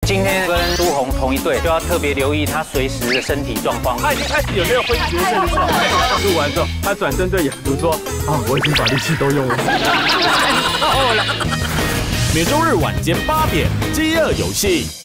今天跟朱红同一队，就要特别留意他随时的身体状况。 他已经开始有没有昏厥症状？录完之后，他转身对雅竹说：“啊，我已经把力气都用了。” 每周日晚间8点，饥饿游戏。